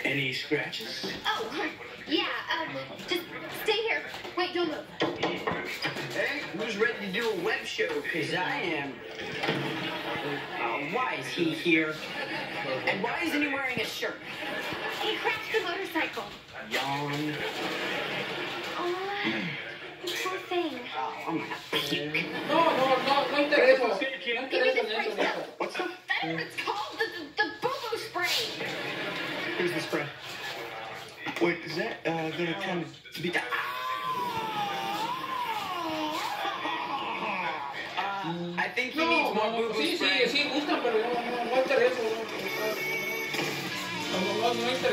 Any scratches? Oh, yeah, just stay here. Wait, don't move. Hey, who's ready to do a web show? Because I am. Why is he here? And why isn't he wearing a shirt? He crashed the motorcycle. Yawn. Oh, poor thing. Oh, I'm gonna puke. No interesa. Give me the spray stuff. What's that? That's what it's called, the boo-boo spray. Here's the spray. Wait, is that gonna kind of be? I think he needs more boo-boo spray. Sí, gustan, pero no interesa. No interesa.